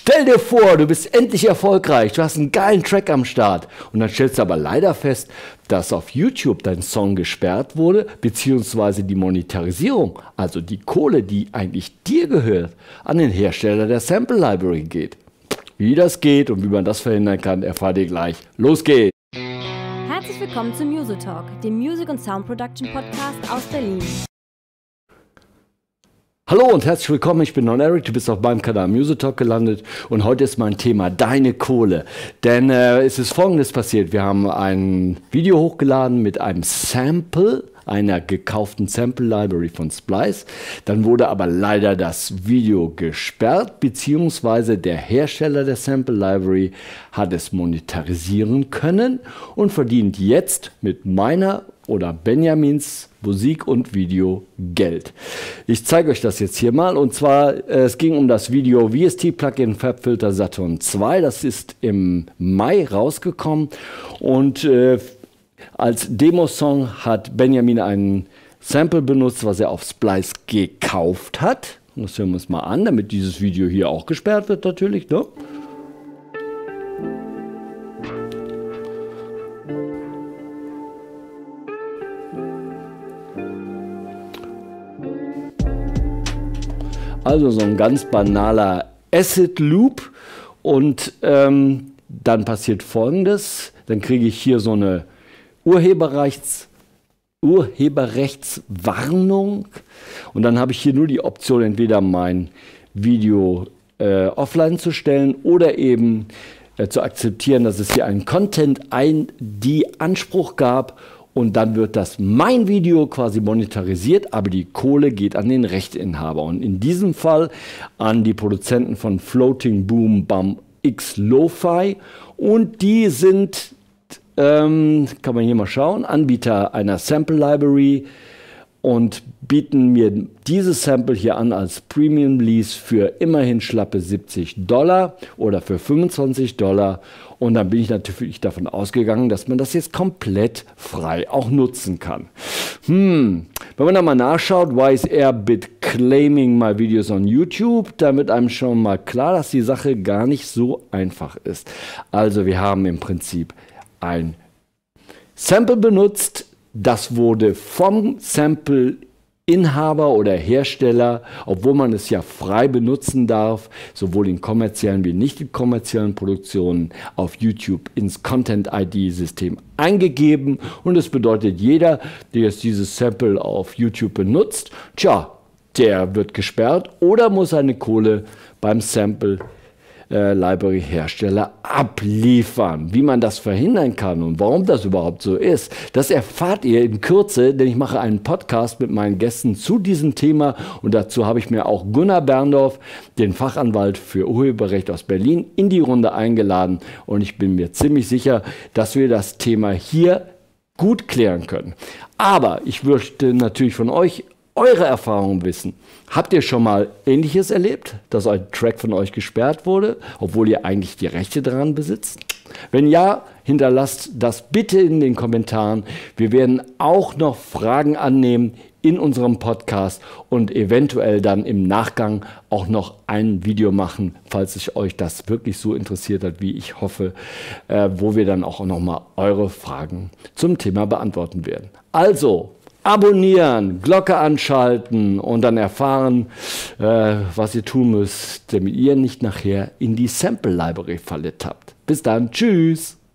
Stell dir vor, du bist endlich erfolgreich, du hast einen geilen Track am Start und dann stellst du aber leider fest, dass auf YouTube dein Song gesperrt wurde, beziehungsweise die Monetarisierung, also die Kohle, die eigentlich dir gehört, an den Hersteller der Sample Library geht. Wie das geht und wie man das verhindern kann, erfahrt ihr gleich. Los geht's! Herzlich willkommen zu Musitalk, dem Music- und Sound-Production-Podcast aus Berlin. Hallo und herzlich willkommen, ich bin Non-Eric, du bist auf meinem Kanal Musitalk gelandet und heute ist mein Thema deine Kohle. Denn es ist Folgendes passiert, wir haben ein Video hochgeladen mit einem Sample, einer gekauften Sample Library von Splice. Dann wurde aber leider das Video gesperrt, beziehungsweise der Hersteller der Sample Library hat es monetarisieren können und verdient jetzt mit meiner oder Benjamins Musik und Video Geld. Ich zeige euch das jetzt hier mal und zwar, es ging um das Video VST Plugin FabFilter Saturn 2, das ist im Mai rausgekommen und als Demosong hat Benjamin ein Sample benutzt, was er auf Splice gekauft hat. Das hören wir uns mal an, damit dieses Video hier auch gesperrt wird natürlich, ne? Also so ein ganz banaler Acid Loop und dann passiert Folgendes, dann kriege ich hier so eine Urheberrechtswarnung und dann habe ich hier nur die Option, entweder mein Video offline zu stellen oder eben zu akzeptieren, dass es hier einen Content-ID-Anspruch gab. Und dann wird das mein Video quasi monetarisiert, aber die Kohle geht an den Rechteinhaber. Und in diesem Fall an die Produzenten von Floating Boom Bum X Lo-Fi. Und die sind, kann man hier mal schauen, Anbieter einer Sample Library und bieten mir dieses Sample hier an als Premium Lease für immerhin schlappe $70 oder für $25. Und dann bin ich natürlich davon ausgegangen, dass man das jetzt komplett frei auch nutzen kann. Wenn man da mal nachschaut, why is Airbit claiming my videos on YouTube, da wird einem schon mal klar, dass die Sache gar nicht so einfach ist. Also wir haben im Prinzip ein Sample benutzt, das wurde vom Sample-Inhaber oder Hersteller, obwohl man es ja frei benutzen darf, sowohl in kommerziellen wie nicht in kommerziellen Produktionen, auf YouTube ins Content-ID-System eingegeben. Und das bedeutet, jeder, der jetzt dieses Sample auf YouTube benutzt, tja, der wird gesperrt oder muss seine Kohle beim Sample Library Hersteller abliefern. Wie man das verhindern kann und warum das überhaupt so ist, das erfahrt ihr in Kürze, denn ich mache einen Podcast mit meinen Gästen zu diesem Thema und dazu habe ich mir auch Gunnar Berndorf, den Fachanwalt für Urheberrecht aus Berlin, in die Runde eingeladen und ich bin mir ziemlich sicher, dass wir das Thema hier gut klären können. Aber ich möchte natürlich von euch eure Erfahrungen wissen. Habt ihr schon mal Ähnliches erlebt, dass ein Track von euch gesperrt wurde, obwohl ihr eigentlich die Rechte daran besitzt? Wenn ja, hinterlasst das bitte in den Kommentaren. Wir werden auch noch Fragen annehmen in unserem Podcast und eventuell dann im Nachgang auch noch ein Video machen, falls es euch das wirklich so interessiert hat, wie ich hoffe, wo wir dann auch noch mal eure Fragen zum Thema beantworten werden. Also, abonnieren, Glocke anschalten und dann erfahren, was ihr tun müsst, damit ihr nicht nachher in die Sample Library Falle tappt. Bis dann, tschüss!